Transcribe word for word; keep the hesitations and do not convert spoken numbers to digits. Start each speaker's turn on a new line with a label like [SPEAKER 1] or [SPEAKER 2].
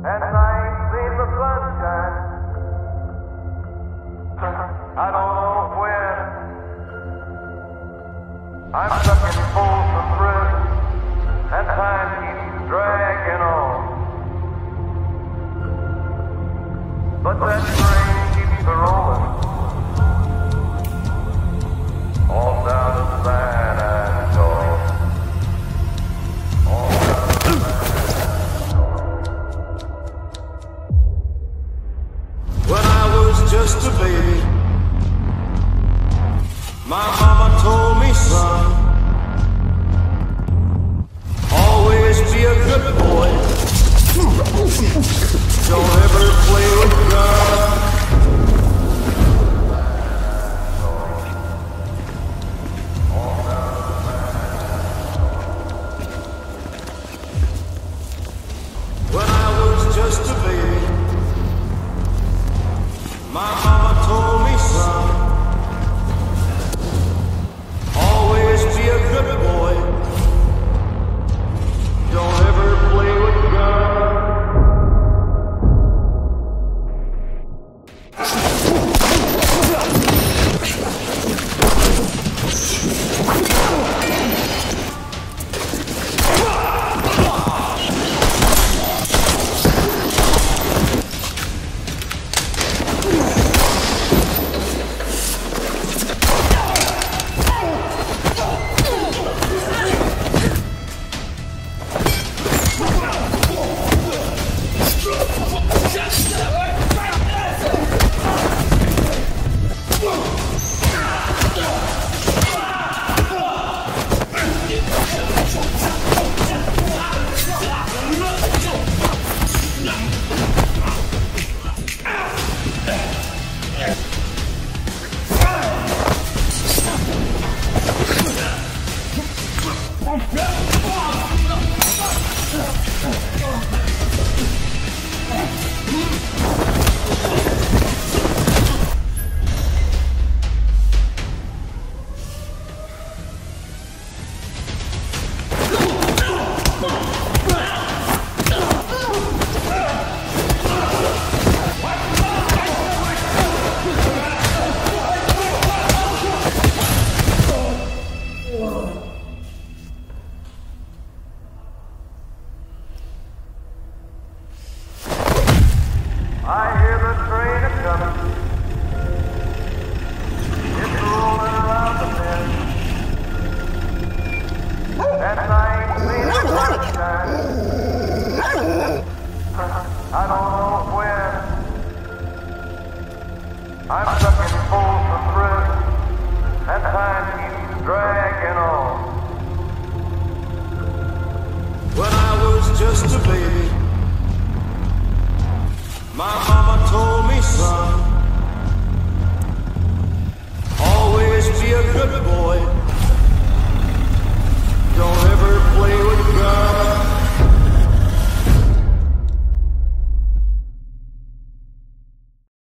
[SPEAKER 1] and I ain't seen the sunshine. I don't know when. I'm stuck in Folsom Prison, and time keeps dragging on. But that train keeps a rolling, all down to San Antonio. All down to San Antonio.
[SPEAKER 2] When I was just a baby, my mama told me, son, always be a good boy. Don't ever play with God. When I was just a baby, my mama told me, son, always be a good boy. Don't ever play with God. Just a baby, my mama told me, son,